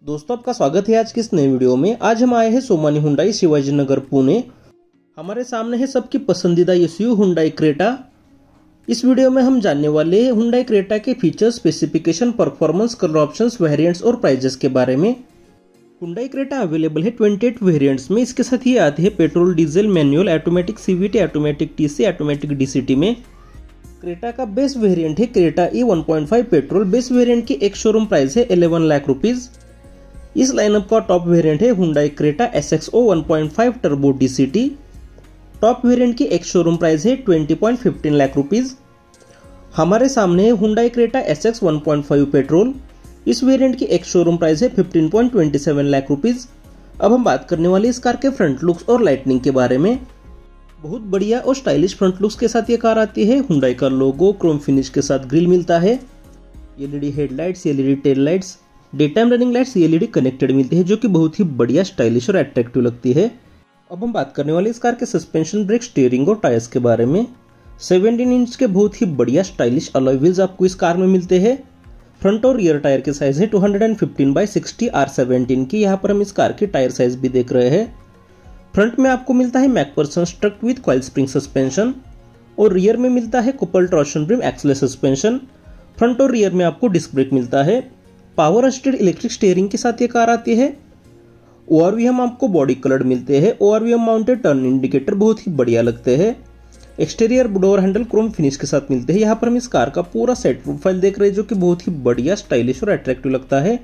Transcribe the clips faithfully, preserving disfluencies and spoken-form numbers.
दोस्तों आपका स्वागत है आज की इस नए वीडियो में। आज हम आए हैं सोमानी हुंडई शिवाजी नगर पुणे। हमारे सामने है सबकी पसंदीदा एसयूवी हुंडई क्रेटा। इस वीडियो में हम जानने वाले हैं हुंडई क्रेटा के features, specification, performance, colour options, variants और प्राइजेस के बारे में। हुंडई क्रेटा अवेलेबल है अट्ठाईस वेरिएंट्स में। इसके साथ ही आते हैं petrol, diesel, manual, automatic, CVT, automatic TC, automatic DCT में। क्रेटा का बेस वेरिएंट है Creta E one point five petrol. Base variant की एक शोरूम प्राइस है ग्यारह लाख रुपीज। इस लाइनअप का टॉप वेरिएंट है Hyundai Creta S X O one point five turbo DCT. Top variant की एक शोरूम प्राइस है बीस पॉइंट एक पाँच लाख रुपीज। हमारे सामने है Hyundai Creta S X one point five petrol. इस वेरिएंट की एक शोरूम प्राइस है पंद्रह पॉइंट दो सात लाख रुपीज। अब हम बात करने वाले इस कार के फ्रंट लुक्स और लाइटनिंग के बारे में। बहुत बढ़िया और स्टाइलिश फ्रंट लुक्स के साथ ये कार आती है। हुंडई का लोगो क्रोम फिनिश के साथ ग्रिल मिलता है। LED headlights, LED tail lights, day time running lights LED connected मिलती है, जो कि बहुत ही बढ़िया, स्टाइलिश और अट्रैक्टिव लगती है। अब हम बात करने वाले इस कार के सस्पेंशन, ब्रेक, स्टीयरिंग और टायर्स के बारे में। सत्रह इंच के बहुत ही बढ़िया स्टाइलिश अलॉय व्हील्स आपको इस कार में मिलते हैं। फ्रंट और रियर टायर के साइज है दो सौ पंद्रह बाई साठ आर सेवनटीन की। यहाँ पर हम इस कार के टायर साइज भी देख रहे हैं। फ्रंट में आपको मिलता है McPherson strut with coil spring suspension और रियर में मिलता है couple torsion beam axles suspension. Front और रियर में आपको डिस्क ब्रेक मिलता है। पावर असिस्टेड इलेक्ट्रिक स्टीयरिंग के साथ ये कार आती है। ओआरवीएम आपको बॉडी कलर्ड मिलते हैं। ओआरवीएम माउंटेड टर्न इंडिकेटर बहुत ही बढ़िया लगते हैं। Exterior door handle chrome finish के साथ मिलते हैं। यहाँ पर हम इस कार का पूरा सेट प्रोफाइल देख रहे हैं, जो कि बहुत ही बढ़िया, स्टाइलिश और अट्रैक्टिव लगता है।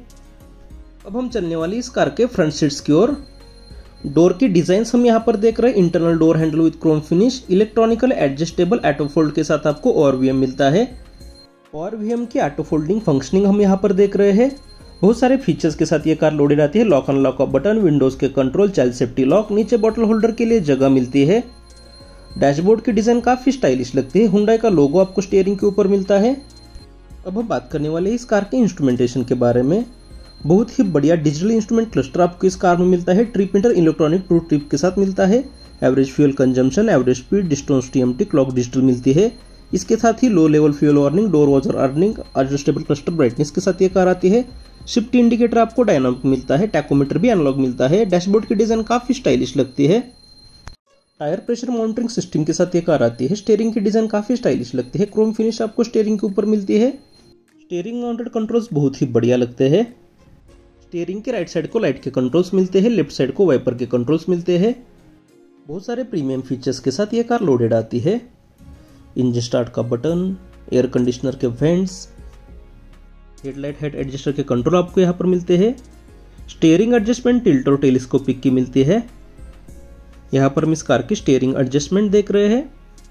अब हम चलने वाली इस कार के फ्रंट सीट्स की ओर। डोर की डिजाइन हम यहाँ पर देख रहे हैं। Internal door handle with chrome finish, electronical adjustable auto fold के साथ आपको ओआरवीएम मिलता है। ओआरवीएम की ऑटो फोल्डिंग फंक्शनिंग हम यहाँ पर देख रहे हैं। बहुत सारे फीचर्स के साथ ये कार लोडेड आती है। लॉक अनलॉक का बटन, विंडोज के कंट्रोल, चाइल्ड सेफ्टी लॉक, नीचे बॉटल होल्डर के लिए जगह मिलती है। डैशबोर्ड की डिजाइन काफी स्टाइलिश लगती है। हुंडई का लोगो आपको स्टीयरिंग के ऊपर मिलता है। अब हम बात करने वाले इस कार के इंस्ट्रूमेंटेशन के बारे में। बहुत ही बढ़िया डिजिटल इंस्ट्रूमेंट क्लस्टर आपको इस कार में मिलता है। Trip meter electronic true trip के साथ मिलता है। Average fuel consumption, average speed, distance TMT, clock digital मिलती है। इसके साथ ही low level fuel warning, door ajar warning, adjustable cluster brightness के साथ ये कार आती है। शिफ्ट इंडिकेटर आपको डायनामिक मिलता है। टैकोमीटर भी एनालॉग मिलता है। डैशबोर्ड की डिजाइन काफी स्टाइलिश लगती है। टायर प्रेशर मॉनिटरिंग सिस्टम के साथ ये कार आती है। स्टीयरिंग की डिजाइन काफी स्टाइलिश लगती है। क्रोम फिनिश आपको स्टीयरिंग के ऊपर मिलती है। स्टीयरिंग माउंटेड कंट्रोल्स बहुत ही बढ़िया लगते हैं। स्टीयरिंग के राइट साइड को लाइट के कंट्रोल्स मिलते हैं। लेफ्ट साइड को वाइपर के कंट्रोल्स मिलते हैं। बहुत सारे प्रीमियम फीचर्स के साथ ये कार लोडेड आती है। इंजन स्टार्ट का बटन, एयर कंडीशनर के वेंट्स, हेडलाइट हेड एडजस्टर के कंट्रोल आपको यहाँ पर मिलते हैं। स्टीयरिंग एडजस्टमेंट टिल्ट और टेलीस्कोपिक की मिलती है। यहाँ पर हम इस कार की स्टीयरिंग एडजस्टमेंट देख रहे हैं।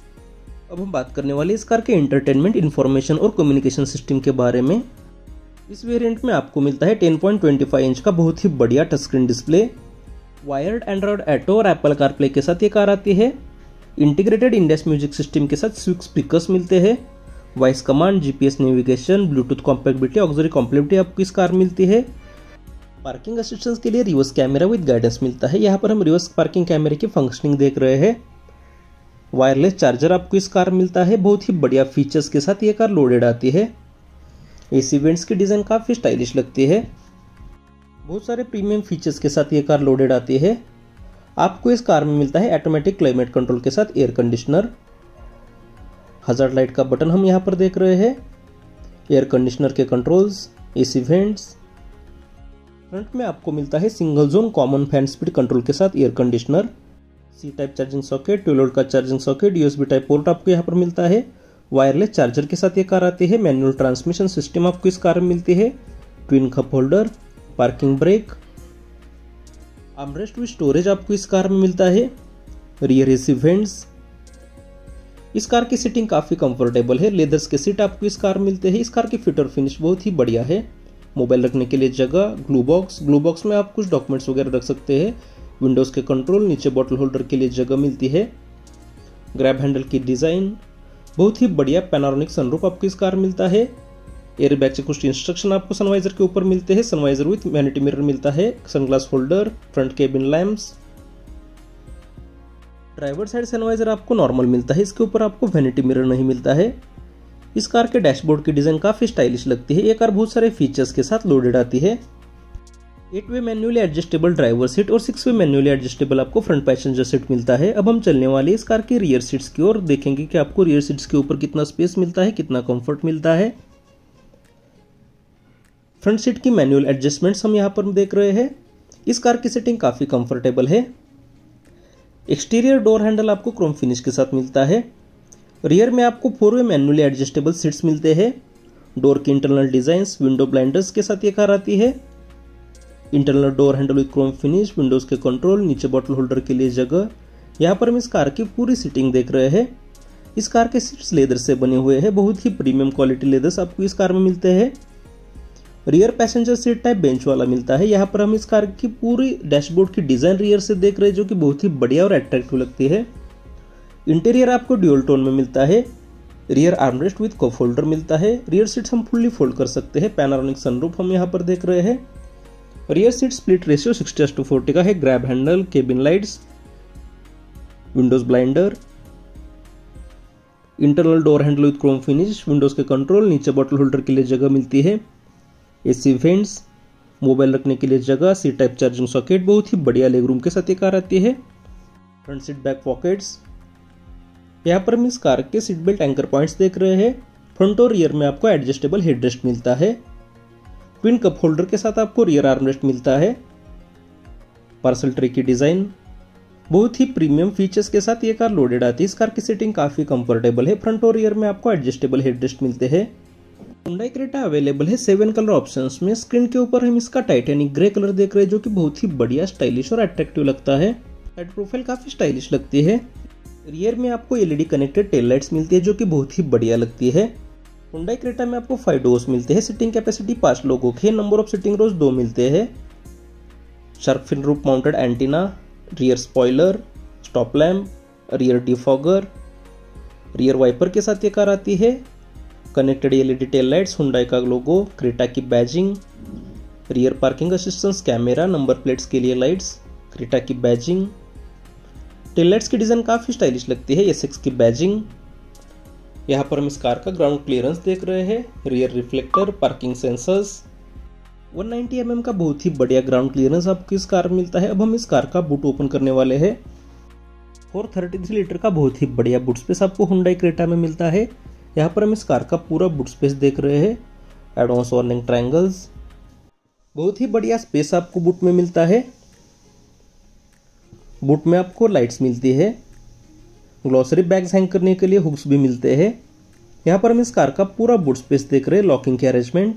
अब हम बात करने वाले इस कार के एंटरटेनमेंट, इंफॉर्मेशन और कम्युनिकेशन सिस्टम के बारे में। इस वेरिएंट में आपको मिलता है दस पॉइंट दो पाँच इंच का बहुत ही बढ़िया touch screen display. Wired Android auto और एप्पल कारप्ले के साथ ये कार आती है। इंटीग्रेटेड इंडेक्स म्यूजिक सिस्टम के साथ सिक्स स्पीकर्स मिलते हैं। Voice command, GPS navigation, Bluetooth compatibility, auxiliary compatibility आपको इस कार मिलती है। पार्किंग असिस्टेंस के लिए रिवर्स कैमरा विद गाइडेंस मिलता है। यहाँ पर हम रिवर्स पार्किंग कैमरे की फंक्शनिंग देख रहे हैं। वायरलेस चार्जर आपको इस कार मिलता है। बहुत ही बढ़िया फीचर्स के साथ ये कार लोडेड आती है। एसी वेंट्स की डिजाइन काफी स्टाइलिश लगती है। बहुत सारे प्रीमियम फीचर्स के साथ ये कार लोडेड आती है। आपको इस कार में मिलता है ऑटोमेटिक क्लाइमेट कंट्रोल के साथ एयर कंडीशनर। हजार्ड लाइट का बटन हम यहाँ पर देख रहे हैं। एयर कंडीशनर के कंट्रोल्स, एसी वेंट्स। फ्रंट में आपको मिलता है single zone common fan speed control के साथ air conditioner. C type charging socket, twelve volt का charging socket, USB type port आपको यहाँ पर मिलता है। वायरलेस चार्जर के साथ ये कार आती है। मैनुअल ट्रांसमिशन सिस्टम आपको इस कार में मिलती है। Twin cup holder, parking brake, armrest with storage आपको इस कार में मिलता है। Rear AC vents. इस कार की सीटिंग काफी कंफर्टेबल है। लेदर्स के सीट आपको इस कार में मिलते हैं। इस कार की फिट और फिनिश बहुत ही बढ़िया है। मोबाइल रखने के लिए जगह, ग्लू बॉक्स, ग्लू बॉक्स में आप कुछ डॉक्यूमेंट्स वगैरह रख सकते हैं। विंडोज के कंट्रोल, नीचे बॉटल होल्डर के लिए जगह मिलती है। ग्रैब हैंडल की डिजाइन बहुत ही बढ़िया। पैनोरामिक सनरूफ आपको इस कार मिलता है। एयर बैग से कुछ इंस्ट्रक्शन आपको सनवाइजर के ऊपर मिलते हैं। सनवाइजर विथ वैनिटी मिरर मिलता है। Sunglass holder, front cabin lamps. Driver side sun visor आपको नॉर्मल मिलता है। इसके ऊपर आपको वैनिटी मिरर नहीं मिलता है। इस कार के डैशबोर्ड की डिजाइन काफी स्टाइलिश लगती है। ये कार बहुत सारे फीचर्स के साथ लोडेड आती है। Eight way manually adjustable driver seat और सिक्स वे मैन्युअली एडजस्टेबल आपको फ्रंट पैसेंजर सीट मिलता है। अब हम चलने वाले इस कार की रियर सीट्स की ओर, देखेंगे कि आपको रियर सीट्स के ऊपर कितना स्पेस मिलता है, कितना कंफर्ट मिलता है। फ्रंट सीट की मैनुअल एडजस्टमेंट्स हम यहाँ पर देख रहे हैं। इस कार की सीटिंग काफ़ी कंफर्टेबल है। एक्सटीरियर डोर हैंडल आपको क्रोम फिनिश के साथ मिलता है। रियर में आपको four way manually adjustable seats मिलते हैं। डोर की इंटरनल डिजाइंस विंडो ब्लाइंडर्स के साथ ये कार आती है। Internal door handle with chrome finish, windows के कंट्रोल, नीचे बॉटल होल्डर के लिए जगह। यहाँ पर हम इस कार की पूरी सीटिंग देख रहे हैं। इस कार के सीट्स लेदर से बने हुए हैं, बहुत ही प्रीमियम क्वालिटी लेदर्स आपको इस कार में मिलते हैं। Rear passenger seat type bench वाला मिलता है। यहाँ पर हम इस कार की पूरी डैशबोर्ड की डिजाइन रियर से देख रहे हैं, जो कि बहुत ही बढ़िया और अट्रैक्टिव लगती है। इंटीरियर आपको ड्यूल टोन में मिलता है। Rear armrest with cup holder मिलता है। रियर सीट्स हम फुल्ली फोल्ड कर सकते हैं। पैनोरामिक सनरूफ हम यहाँ पर देख रहे हैं। Rear seat split ratio sixty to forty का है। Grab handle, cabin lights, windows blinder, internal door handle with chrome finish, windows के कंट्रोल, नीचे बॉटल होल्डर के लिए जगह मिलती है। एसी वेंट्स, मोबाइल रखने के लिए जगह, सी टाइप चार्जिंग सॉकेट, बहुत ही बढ़िया लेग रूम के साथ ये कार आती है। फ्रंट सीट बैक पॉकेट्स, यहाँ पर हम इस कार के सीट बेल्ट एंकर पॉइंट्स देख रहे हैं। फ्रंट और रियर में आपको एडजस्टेबल हेडरेस्ट मिलता है। ट्विन कप होल्डर के साथ आपको रियर आर्मरेस्ट मिलता है। पार्सल ट्रे की डिजाइन, बहुत ही प्रीमियम फीचर्स के साथ ये कार लोडेड आती है। इस कार की सीटिंग काफी कंफर्टेबल है। फ्रंट और रियर में आपको एडजस्टेबल हेडरेस्ट मिलते हैं। हुंडई क्रेटा अवेलेबल है सेवन कलर ऑप्शंस में। स्क्रीन के ऊपर हम इसका टाइटेनिक ग्रे कलर देख रहे हैं, जो कि बहुत ही बढ़िया, स्टाइलिश और अट्रैक्टिव लगता है। हेड प्रोफाइल काफी स्टाइलिश लगती है। रियर में आपको एलईडी कनेक्टेड टेल लाइट्स मिलती है, जो कि बहुत ही बढ़िया लगती है। हुंडई क्रेटा में आपको फाइव डोर्स मिलते हैं। सीटिंग कैपेसिटी पांच लोगों की है। नंबर ऑफ सीटिंग रोज दो मिलते हैं। Shark fin roof mounted antenna, rear spoiler, stop lamp, rear defogger, rear wiper के साथ ये कार आती है। Connected LED tail lights, Hyundai का लोगो, क्रेटा की badging, rear parking assistance camera, number plates के लिए लाइट्स, क्रेटा की बैजिंग। टेल लाइट्स की डिजाइन काफी स्टाइलिश लगती है। एस एक्स की बैजिंग। यहाँ पर हम इस कार का ग्राउंड क्लियरेंस देख रहे हैं। Rear reflector, parking sensors, one ninety M M का बहुत ही बढ़िया ग्राउंड क्लियरेंस आपको इस कार में मिलता है। अब हम इस कार का बूट ओपन करने वाले हैं। फोर थर्टी थ्री लीटर का बहुत ही बढ़िया बूट स्पेस आपको हुंडई क्रेटा में मिलता है। यहाँ पर हम इस कार का पूरा बूट स्पेस देख रहे हैं। एडवांस वार्निंग ट्रायंगल्स, बहुत ही बढ़िया स्पेस आपको बूट में मिलता है। बूट में आपको लाइट्स मिलती है। ग्लॉसरी बैग्स हैंग करने के लिए हुक्स भी मिलते हैं। यहाँ पर हम इस कार का पूरा बूट स्पेस देख रहे हैं। लॉकिंग की अरेंजमेंट,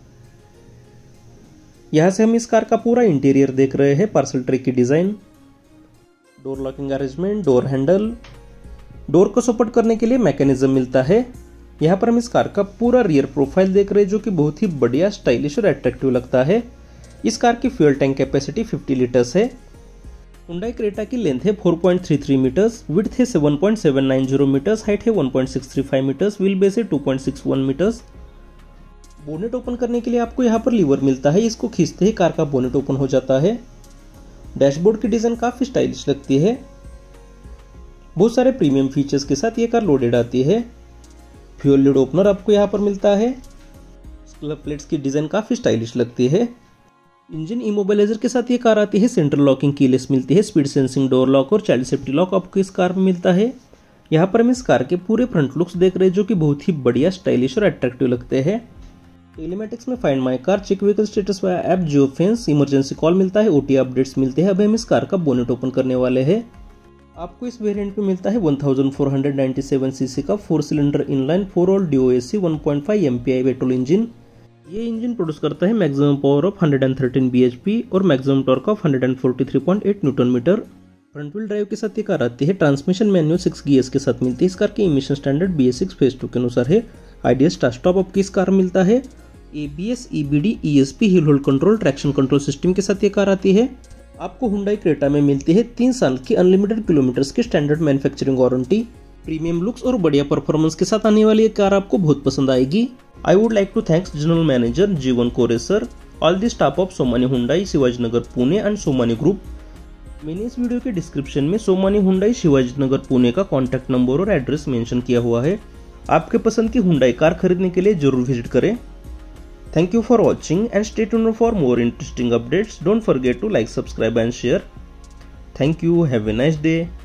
यहाँ से हम इस कार का पूरा इंटीरियर देख रहे हैं। पार्सल ट्रे की design, door locking arrangement, door handle, door को सपोर्ट करने के लिए मैकेनिज्म मिलता है। यहाँ पर हम इस कार का पूरा रियर प्रोफाइल देख रहे हैं, जो कि बहुत ही बढ़िया, स्टाइलिश और अट्रैक्टिव लगता है। इस कार की fuel tank capacity fifty litres है। हुंडई क्रेटा की लेंथ है four point three three metres, width है seven point seven nine zero metres, height है one point six three five metres, wheel base है two point six one metres. Bonnet open करने के लिए आपको यहाँ पर लीवर मिलता है। इसको खींचते ही कार का बोनेट ओपन हो जाता है। डैशबोर्ड की डिजाइन काफी स्टाइलिश लगती है। बहुत सारे प्रीमियम फीचर्स के साथ ये कार लोडेड आती है। फ्यूल लिड ओपनर आपको यहाँ पर मिलता है। स्क्लब प्लेट्स की डिजाइन काफी स्टाइलिश लगती है। इंजन इमोबिलाइजर के साथ ये कार आती है। सेंट्रल लॉकिंग कीलेस मिलती है। स्पीड सेंसिंग डोर लॉक और चाइल्ड सेफ्टी लॉक आपको इस कार में मिलता है। यहाँ पर हम इस कार के पूरे फ्रंट लुक्स देख रहे हैं, जो कि बहुत ही बढ़िया, स्टाइलिश और अट्रैक्टिव लगते हैं। टेलीमेटिक्स में find my car, check vehicle status via app, geo fence, emergency call मिलता है। ओटी अपडेट्स मिलते हैं। अब हम इस कार का बोनेट ओपन करने वाले हैं। आपको इस वेरिएंट में मिलता है one thousand four hundred ninety seven CC का four cylinder inline four valve DOHC one point five MPI petrol engine. ये इंजन प्रोड्यूस करता है maximum power of one hundred thirteen BHP और maximum torque of one hundred forty three point eight newton metre. Front wheel drive के साथ ये car आती है। Transmission manual six gears के साथ मिलती है। इस कार की emission standard B S six phase two के अनुसार है। आईडीएस स्टार्ट स्टॉप आपकी इस कार मिलता है। ABS, EBD, ESP, hill hold control, traction control system के साथ ये कार आती है। आपको हुंडई क्रेटा में मिलती है तीन साल की अनलिमिटेड किलोमीटर्स की standard manufacturing warranty. Premium looks और बढ़िया परफॉर्मेंस के साथ आने वाली ये कार आपको बहुत पसंद आएगी। I would like to thanks general manager Jeevan Kore sir, all the staff of Somani Hyundai Shivajinagar Pune and Somani group. मैंने इस वीडियो के डिस्क्रिप्शन में सोमानी हुंडई शिवाजीनगर पुणे का कॉन्टैक्ट नंबर और एड्रेस मेंशन किया हुआ है। आपके पसंद की हुंडई कार खरीदने के लिए जरूर विजिट करें। Thank you for watching and stay tuned for more interesting updates. Don't forget to like, subscribe and share. Thank you. Have a nice day.